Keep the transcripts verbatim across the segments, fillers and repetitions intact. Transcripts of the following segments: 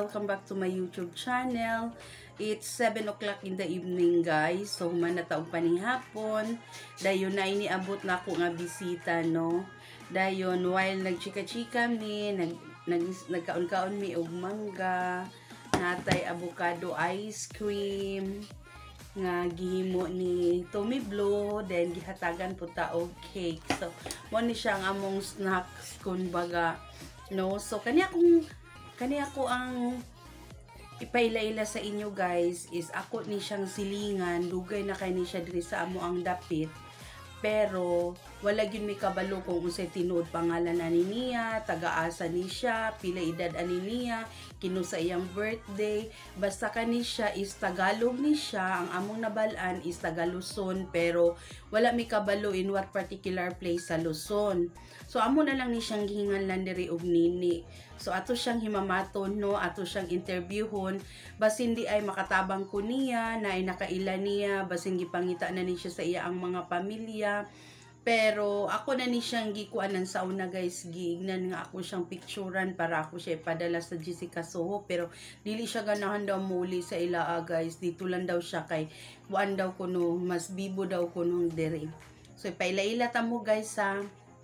welcome back to my YouTube channel. It's seven o'clock in the evening, guys. So, manataong panihapon. Dayon na iniabot na ako nga bisita, no? Dayon, while nagchika-chika mi, nag, nag, nagkaon-kaon mi og mangga, natay avocado ice cream, nga gihimo ni Tommy Blue, then gihatagan po ta og cake. So, mo ni siya ang among snacks, kumbaga, no? So, kaniya akong kaniya ko ang ipaila-ila sa inyo, guys, is ako ni siyang silingan, dugay na kay ni siya diri sa amo ang dapit, pero wala gyud mi kabalo kung unsay tinuod pangalan ani niya, taga-asa ni siya, pila edad ani niya, kinusa iyang birthday, basta kani siya is Tagalog ni siya, ang among nabal-an is taga Luzon, pero wala mi kabalo in what particular place sa Luzon. So amo na lang ni siyang gihinganlan diri og NeNe. So ato siyang himamaton, no, ato siyang interviewhon, basin di ay makatabang ko niya, na ay nakaila niya, basin gipangita na ni siya sa iya ang mga pamilya. Pero ako na ni siyang gikuanan sa una, guys, giignan nga ako siyang picturean para ako siya ipadala sa Jessica Soho, pero dili siya ganahan daw muli sa ilaa, guys. Dito lang daw siya kay kuan daw kuno, mas bibo daw kuno diri. So ipaila-ila ta mo, guys, ha.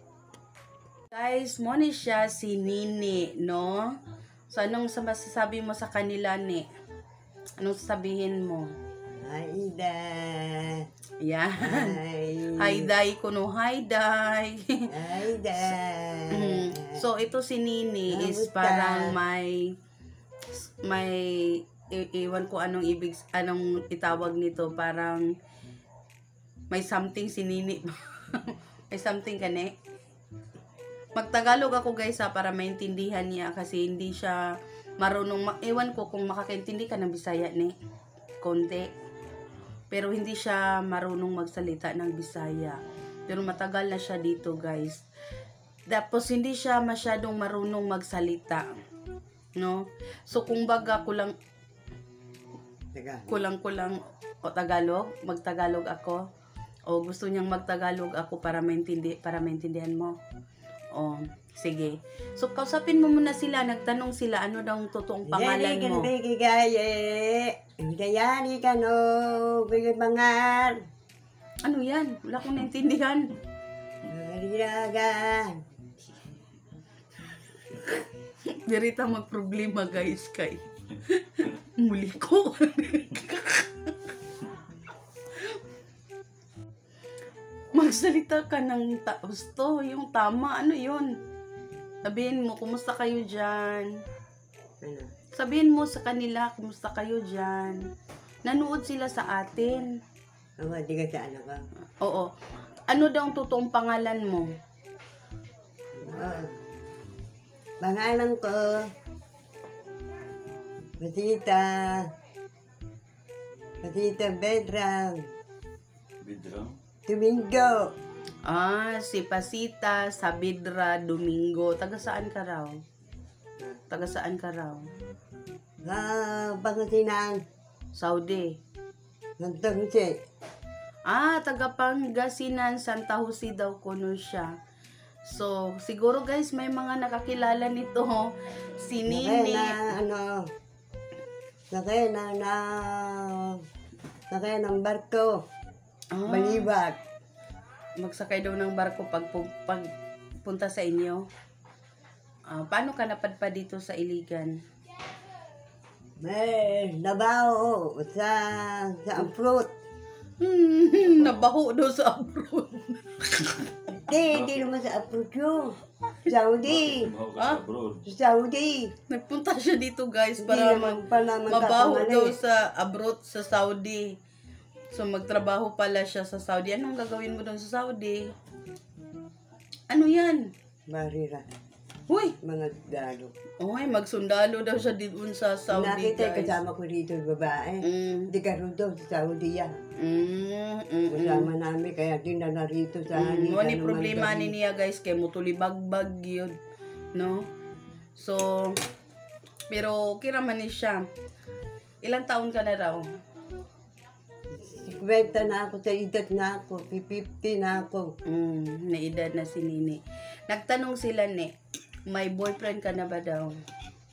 Guys, mo ni siya si NeNe, no? So anong masasabi mo sa kanila, ne? Anong sasabihin mo? Hi, Day. Yan. Hi. Hi, Day ko, no? Hi, Day. Hi, Day. Mm. So, ito si NeNe is parang may may iwan ko anong ibig, anong itawag nito, parang may something si NeNe. May something ka, ne? Magtagalog ako, guys, ha, para maintindihan niya kasi hindi siya marunong, ewan ko kung makakaintindi ka ng Bisaya, ne? Konti. Pero hindi siya marunong magsalita ng Bisaya. Pero matagal na siya dito, guys. Tapos hindi siya masyadong marunong magsalita, no? So kung baga kulang kulang-kulang o Tagalog, magtagalog ako. O gusto niyang magtagalog ako para maintindi para maintindihan mo. O, sige. So kausapin mo muna sila, nagtanong sila ano daw ang totoong pangalan mo. Gayani ka no, bigay mangar. Ano yan? Wala akong naintindihan. Mariragan. Dirita magproblema, guys, kay muli ko. Magsalita ka ng gusto, yung tama, ano yun? Sabihin mo, kumusta kayo dyan? Ano? Sabihin mo sa kanila, kumusta kayo dyan? Nanood sila sa atin. Oo, di ka sa ano ka? Oo. Ano daw ang totoong pangalan mo? Oo. Pangalan ko, Facita. Facita Bedram. Bedram? Domingo. Ah, si Facita Sabidra Domingo. Taga saan ka raw? Taga saan ka raw? Ah, Pangasinan. Saudi. Santa Jose. Ah, taga Pangasinan, Santa Jose daw kuno siya. So, siguro, guys, may mga nakakilala nito. Si NeNe. Na, ano, sakay na, na, sakay ng barko. Ah, Balibat. magsakay daw ng barko pag, pag punta sa inyo. Ah, paano ka napadpa dito sa Iligan? May nabaho sa, sa fruit. Hmm, nabaho daw sa abroad. Hindi, hindi naman sa fruit yun. Saudi. Ah? Sa Saudi. Nagpunta siya dito, guys, Hindi para naman mag pala mabaho magkakamali. daw sa abroad sa Saudi. So, magtrabaho pala siya sa Saudi. Anong gagawin mo doon sa Saudi? Ano yan? Barira. Huy! Mga galo. Oy, magsundalo daw siya dito sa Saudi, Nakita guys. kasama ko dito yung babae. Mm. Hindi ka rin daw sa Saudi yan. Mm, mm, mm. Kasama namin, kaya dinala rito sa Mm, Halika mo ni naman problema kami. ni niya, guys, kay mutulibagbag yun, no? So, pero kira man ni siya. Ilang taon ka na raw? Kwenta na ako sa edad na ako, fifty na ako. Mm, na edad na si NeNe. Nagtanong sila, ne, may boyfriend ka na ba daw?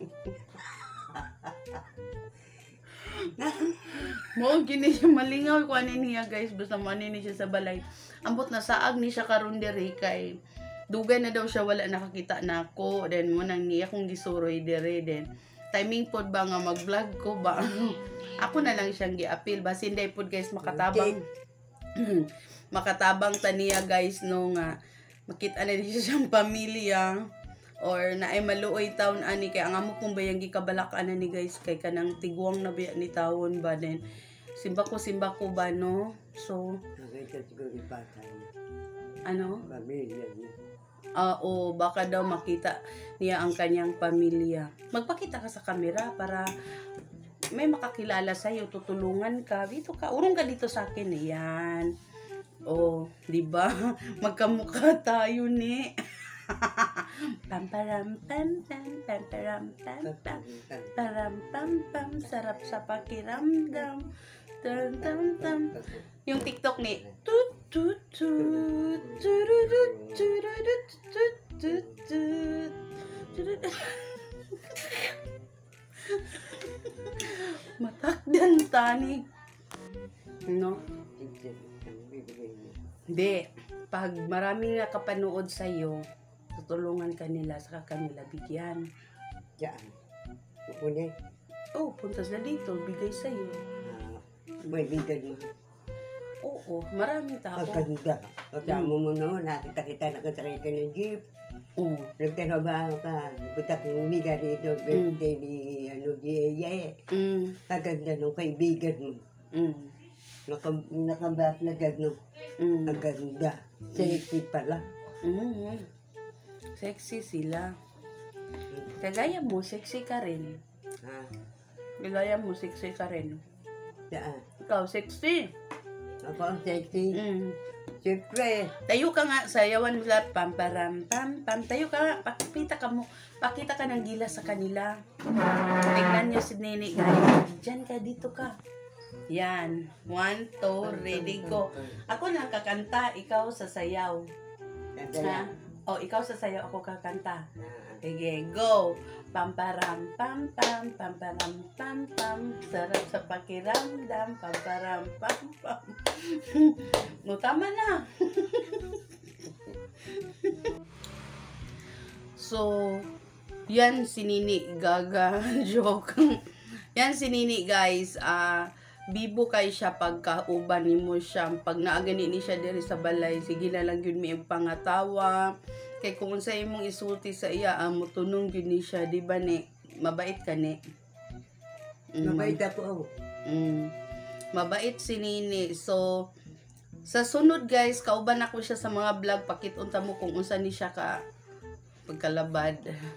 Mo gini siya malingaw ko ani niya guys, basta mo ani ni siya sa balay. Ambot na saag ni siya karon diri kay dugay na daw siya wala nakakita nako. Then mo nang niya kong gisuroy diri then timing pod ba nga mag-vlog ko ba. Ako na lang siyang gi-appeal basin day pod guys makatabang. Makatabang taniya guys no nga makita na siya siyang pamilya or na ay maluoy taon ani kay ang amo pong bayang gikabalak-an ni guys kay kanang tiguang na biya ni taon ba then simba ko simba ko ba no so Nakita siguro yung bata niya. ano Pamilya niya. ah o baka daw makita niya ang kanyang pamilya. Magpakita ka sa camera para may makakilala sa iyo, tutulungan ka. Dito ka, urong ka dito sa akin. Yan. Oh, di ba? Magkamukha tayo ni. Pamparam pam pam pamparam pam pam param pam pam sarap sa pakiramdam. Tam tam tam. Yung TikTok ni tut tut tut tururut tururut tut tut tut tururut. Matakdan tanig. No? Hindi. Pag marami nga kapanood sa'yo, tutulungan ka nila, saka kanila bigyan. Diyan. Kukunin. Oh, punta sila dito, bigay sa'yo. May bigan mo. Oo, maraming tao. Pagkaganda. Pagkamo mo noon, nakita kita nakasakay ka ng jeep. Oo. Nagtrabaho ka. Buta kong umiga rito. Birthday ni ano, Dieye. Mm. Kaganda ng kaibigan mo. Mm. Naka, nakabak na gano'n. Mm. Ang ganda. Sexy pala. Mm. Sexy sila. Kagaya mo, sexy ka rin. Ha? Kagaya mo, sexy ka rin. Saan? Ikaw, sexy. Ako ang sexy. Mm. Siyempre. Tayo ka nga, sayawan mo lahat, pam, param, pam, pam. Tayo ka nga, pakita ka mo, pakita ka ng gila sa kanila. Tignan niyo si NeNe, guys. Diyan ka, dito ka. Yan. One, two, ready, go. Ako nang kakanta, ikaw sa sayaw. Ha? O, ikaw sa sayaw, ako kakanta. Sige, go. Pam, param, pam, pam, pam, param, pam, pam. Sarap sa pakiramdam, pam, param, pam, pam. No, tama na. So, yan si NeNe. Gaga. Joke. Yan si NeNe, guys. Ah, bibo kay siya pagkauban ni mo siya. Pag naagani ni siya diri sa balay, sige na lang yun may pangatawa. Kay kung sa imong isulti sa iya, ah, mutunong yun ni siya. Di ba, ni? Mabait ka, ni? Mm, Mabait ako. Mm, mabait si NeNe. So, sa sunod, guys, kauban ako siya sa mga vlog. Pakitunta mo kung unsa ni siya ka pagkalabad.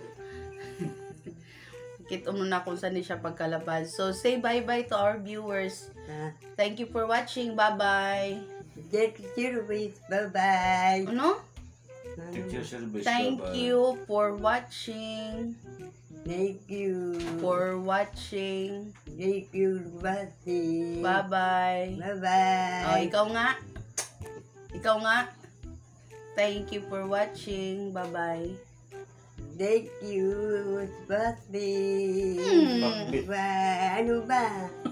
Kita mo na kung saan siya pagkalabad. So, say bye-bye to our viewers. Ha? Thank you for watching. Bye-bye. Thank you, bye-bye. Ano? Picture service. Thank you for watching. Thank you. For watching. Thank you, Bati. Bye-bye. Bye-bye. Oh, ikaw nga. Ikaw nga. Thank you for watching. Bye-bye. Thank you, Bati. Hmm. Ba, ano ba?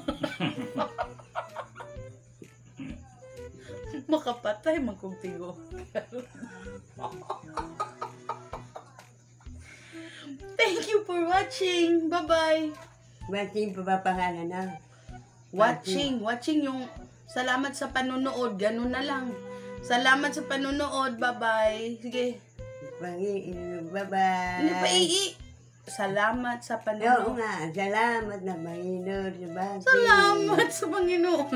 Makapatay, magkugtigo. Thank you for watching. Bye-bye. Bati pa ba pangalan na? Watching. Watching yung salamat sa panunood. Ganun na lang. Salamat sa panunood. Bye-bye. Sige. Pangi, bye-bye. Hindi pa ii. Salamat sa Oo panunood. nga, salamat na Panginoon. Bati. Salamat sa Panginoon.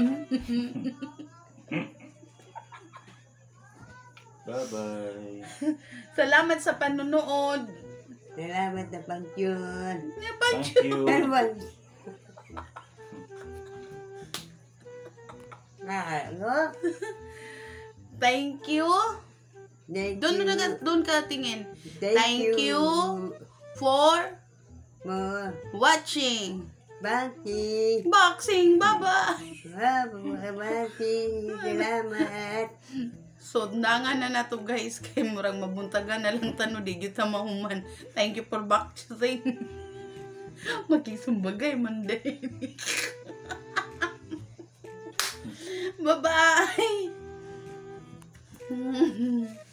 Bye-bye. Salamat sa panunood. Salamat na Panginoon. Thank you. Ano ba? Ah, ano? Thank you. Thank Doon you. na doon ka tingin. Thank, Thank you you. for Mo. watching. Bati. Boxing. Bye-bye. Bati. Salamat. So, nangan na nato guys. Kay murang mabuntagan na lang tano. Di kita mahuman. Thank you for boxing. Magkisumbagay man din. Bye-bye.